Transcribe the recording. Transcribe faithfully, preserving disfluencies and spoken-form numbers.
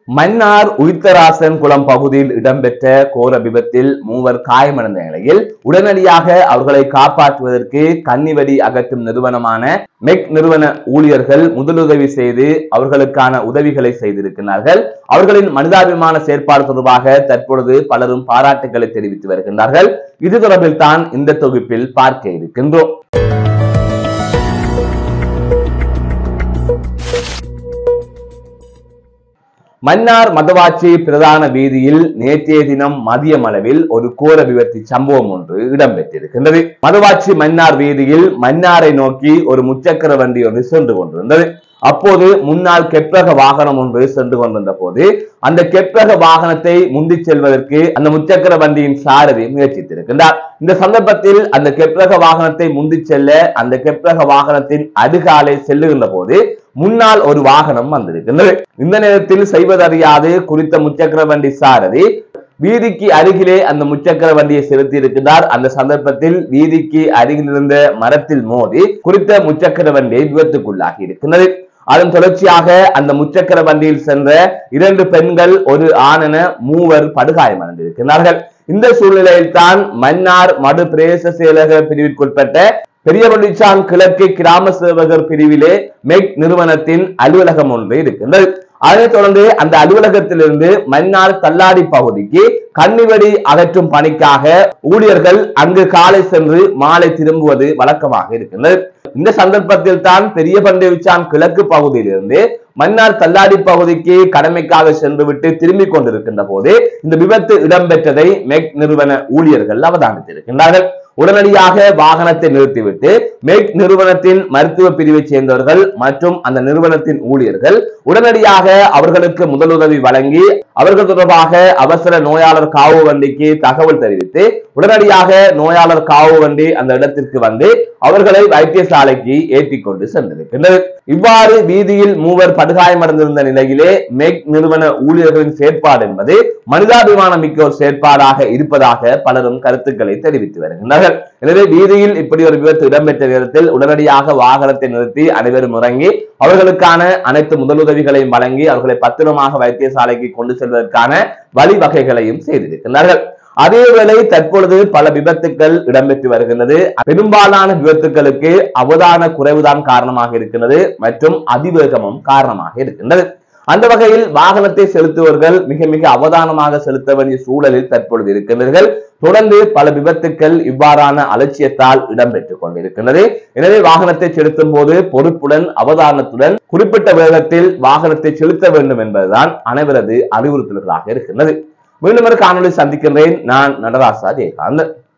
மன்னார் உயிர்த்தராசன் குளம் பகுதியில் இடம்பெற்ற கோர விபத்தில் மூவர் காயமடைந்த நிலையில் உடனடியாக அவர்களை காப்பாற்றுவதற்கு கன்னிவெடி அகற்றும் நிறுவனமான மெக் நிறுவன ஊழியர்கள் முதலுதவி செய்து அவர்களுக்கான உதவிகளை செய்திருக்கிறார்கள். அவர்களின் மனிதாபிமான செயற்பாடு தொடர்பாக தற்பொழுது பலரும் பாராட்டுகளை தெரிவித்து வருகின்றார்கள். இது தொடர்பில் தான் இந்த தொகுப்பில் பார்க்க இருக்கின்றோம். மன்னார் மதவாச்சி பிரதான வீதியில் நேற்றைய தினம் மதியம் அளவில் ஒரு கோர விபத்து சம்பவம் ஒன்று இடம்பெற்றிருக்கின்றது. மதவாச்சி மன்னார் வீதியில் மன்னாரை நோக்கி ஒரு முச்சக்கர வண்டி ஒன்று சென்று கொண்டிருந்தது. அப்போது முன்னால் கெப்ரக வாகனம் ஒன்று சென்று கொண்டிருந்த போது அந்த கெப்ரக வாகனத்தை முந்தி செல்வதற்கு அந்த முச்சக்கர வண்டியின் சாரதி முயற்சித்திருக்கின்றார். இந்த சந்தர்ப்பத்தில் அந்த கெப்ரக வாகனத்தை முந்தி செல்ல அந்த கெப்ரக வாகனத்தின் அடுகாலை செல்லுகின்ற போது முன்னால் ஒரு வாகனம் வந்திருக்கின்றது. இந்த நேரத்தில் செய்வதறியாது குறித்த முச்சக்கர வண்டி சாரதி வீதிக்கு அருகிலே அந்த முச்சக்கர வண்டியை செலுத்தி இருக்கின்றார். அந்த சந்தர்ப்பத்தில் வீதிக்கு அருகில் இருந்த மரத்தில் மோதி குறித்த முச்சக்கர வண்டியை விபத்துக்குள்ளாகி இருக்கின்றது. அதன் தொடர்ச்சியாக அந்த முச்சக்கர வண்டியில் சென்ற இரண்டு பெண்கள் ஒரு ஆண் என மூவர் படுகாயமடைந்திருக்கிறார்கள். இந்த சூழ்நிலையில் தான் மன்னார் மடு பிரதேச செயலக பிரிவிற்குட்பட்ட பெரியவள்ளிச்சான் கிழக்கு கிராம சேவகர் பிரிவிலே மெக் நிறுவனத்தின் அலுவலகம் ஒன்று இருக்கின்றது. அதனைத் தொடர்ந்து அந்த அலுவலகத்திலிருந்து மன்னார் தள்ளாடி பகுதிக்கு கன்னிவெடி அகற்றும் பணிக்காக ஊழியர்கள் அங்கு காலை சென்று மாலை திரும்புவது வழக்கமாக இருக்கின்றது. இந்த சந்தர்ப்பத்தில் தான் பெரிய பண்டிவிச்சான் கிழக்கு பகுதியிலிருந்து மன்னார் தள்ளாடி பகுதிக்கு கடமைக்காக சென்று விட்டு திரும்பிக் கொண்டிருக்கின்ற போது இந்த விபத்து இடம்பெற்றதை மெக் நிறுவன ஊழியர்கள் அவதானித்திருக்கின்றார்கள். உடனடியாக வாகனத்தை நிறுத்திவிட்டு மெக் நிறுவனத்தின் மருத்துவ பிரிவை சேர்ந்தவர்கள் மற்றும் அந்த நிறுவனத்தின் ஊழியர்கள் உடனடியாக அவர்களுக்கு முதலுதவி வழங்கி அவர்கள் தொடர்பாக அவசர நோயாளர் காவு வண்டிக்கு தகவல் தெரிவித்து உடனடியாக நோயாளர் காவு வண்டி அந்த இடத்திற்கு வந்து அவர்களை வைத்தியசாலைக்கு ஏற்றிக் கொண்டு சென்றிருக்கின்றது. இவ்வாறு வீதியில் மூவர் படுகாயமடைந்திருந்த நிலையிலே மெக் நிறுவன ஊழியர்களின் செயற்பாடு என்பது மனிதாபிமானம் மிக்க ஒரு செயற்பாடாக இருப்பதாக பலரும் கருத்துக்களை தெரிவித்து வருகின்றனர். எனவே வீதியில் இப்படி ஒரு விபத்து இடம்பெற்ற நேரத்தில் உடனடியாக வாகனத்தை நிறுத்தி அனைவரும் இறங்கி அவர்களுக்கான அனைத்து முதலுதவிகளையும் வழங்கி அவர்களை பத்திரமாக வைத்தியசாலைக்கு கொண்டு செல்வதற்கான வழிவகைகளையும் செய்திருக்கிறார்கள். அதேவேளை தற்பொழுது பல விபத்துக்கள் இடம்பெற்று வருகின்றது. பெரும்பாலான விபத்துக்களுக்கு அவதான குறைவுதான் காரணமாக இருக்கின்றது மற்றும் அதிவேகமும் காரணமாக இருக்கின்றது. அந்த வகையில் வாகனத்தை செலுத்துவர்கள் மிக மிக அவதானமாக செலுத்த வேண்டிய சூழலில் தற்பொழுது இருக்கின்றீர்கள். தொடர்ந்து பல விபத்துக்கள் இவ்வாறான அலட்சியத்தால் இடம்பெற்றுக் கொண்டிருக்கின்றது. எனவே வாகனத்தை செலுத்தும் போது பொறுப்புடன் அவதானத்துடன் குறிப்பிட்ட வேகத்தில் வாகனத்தை செலுத்த வேண்டும் என்பதுதான் அனைவரது அறிவுறுத்தல்களாக இருக்கின்றது. மீண்டும் ஒரு காணொலி சந்திக்கின்றேன். நான் நடராசா ஜெயகாந்தன்.